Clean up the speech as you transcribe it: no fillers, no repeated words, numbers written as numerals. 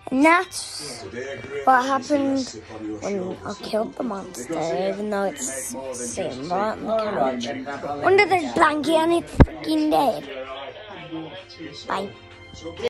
And that's what happened when I killed the monster, even though it's sitting right on the couch under the blanket and it's freaking dead. Bye.